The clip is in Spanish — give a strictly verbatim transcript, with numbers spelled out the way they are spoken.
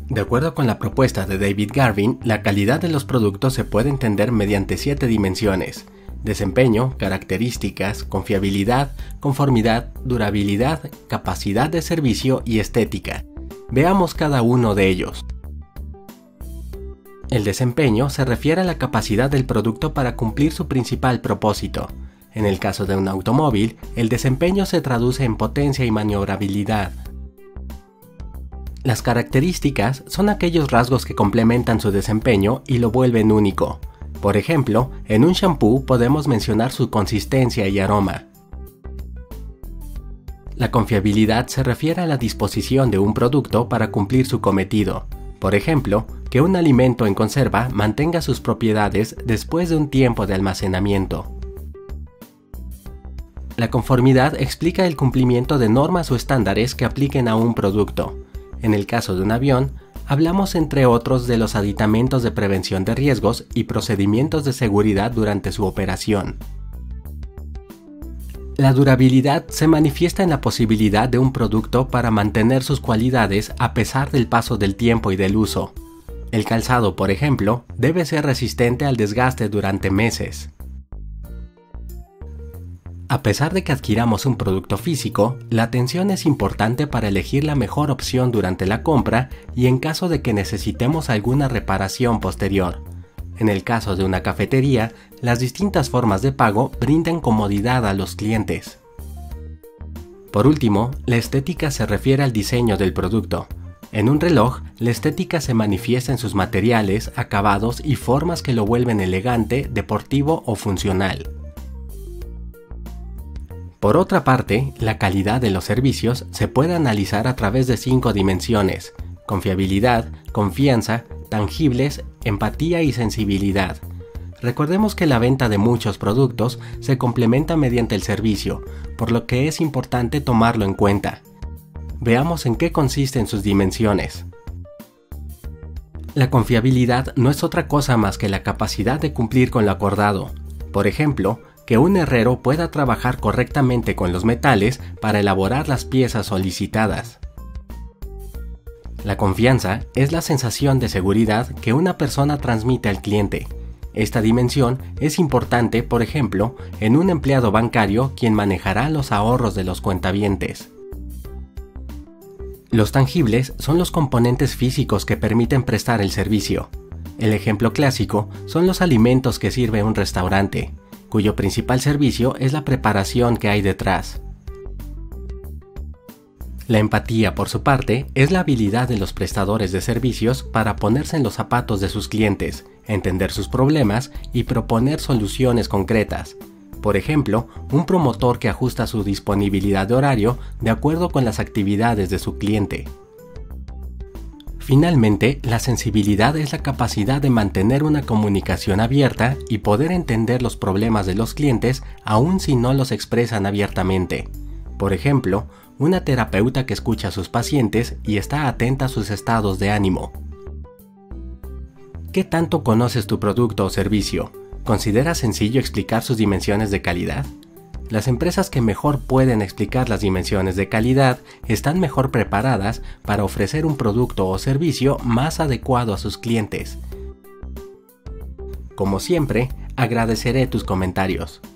De acuerdo con la propuesta de David Garvin, la calidad de los productos se puede entender mediante siete dimensiones: desempeño, características, confiabilidad, conformidad, durabilidad, capacidad de servicio y estética. Veamos cada uno de ellos. El desempeño se refiere a la capacidad del producto para cumplir su principal propósito. En el caso de un automóvil, el desempeño se traduce en potencia y maniobrabilidad. Las características son aquellos rasgos que complementan su desempeño y lo vuelven único. Por ejemplo, en un shampoo podemos mencionar su consistencia y aroma. La confiabilidad se refiere a la disposición de un producto para cumplir su cometido. Por ejemplo, que un alimento en conserva mantenga sus propiedades después de un tiempo de almacenamiento. La conformidad explica el cumplimiento de normas o estándares que apliquen a un producto. En el caso de un avión, hablamos entre otros de los aditamentos de prevención de riesgos y procedimientos de seguridad durante su operación. La durabilidad se manifiesta en la posibilidad de un producto para mantener sus cualidades a pesar del paso del tiempo y del uso. El calzado, por ejemplo, debe ser resistente al desgaste durante meses. A pesar de que adquiramos un producto físico, la atención es importante para elegir la mejor opción durante la compra y en caso de que necesitemos alguna reparación posterior. En el caso de una cafetería, las distintas formas de pago brindan comodidad a los clientes. Por último, la estética se refiere al diseño del producto. En un reloj, la estética se manifiesta en sus materiales, acabados y formas que lo vuelven elegante, deportivo o funcional. Por otra parte, la calidad de los servicios se puede analizar a través de cinco dimensiones: confiabilidad, confianza, tangibles, empatía y sensibilidad. Recordemos que la venta de muchos productos se complementa mediante el servicio, por lo que es importante tomarlo en cuenta. Veamos en qué consisten sus dimensiones. La confiabilidad no es otra cosa más que la capacidad de cumplir con lo acordado. Por ejemplo, que un herrero pueda trabajar correctamente con los metales para elaborar las piezas solicitadas. La confianza es la sensación de seguridad que una persona transmite al cliente. Esta dimensión es importante, por ejemplo, en un empleado bancario quien manejará los ahorros de los cuentavientes. Los tangibles son los componentes físicos que permiten prestar el servicio. El ejemplo clásico son los alimentos que sirve un restaurante, cuyo principal servicio es la preparación que hay detrás. La empatía, por su parte, es la habilidad de los prestadores de servicios para ponerse en los zapatos de sus clientes, entender sus problemas y proponer soluciones concretas. Por ejemplo, un promotor que ajusta su disponibilidad de horario de acuerdo con las actividades de su cliente. Finalmente, la sensibilidad es la capacidad de mantener una comunicación abierta y poder entender los problemas de los clientes aun si no los expresan abiertamente. Por ejemplo, una terapeuta que escucha a sus pacientes y está atenta a sus estados de ánimo. ¿Qué tanto conoces tu producto o servicio? ¿Consideras sencillo explicar sus dimensiones de calidad? Las empresas que mejor pueden explicar las dimensiones de calidad están mejor preparadas para ofrecer un producto o servicio más adecuado a sus clientes. Como siempre, agradeceré tus comentarios.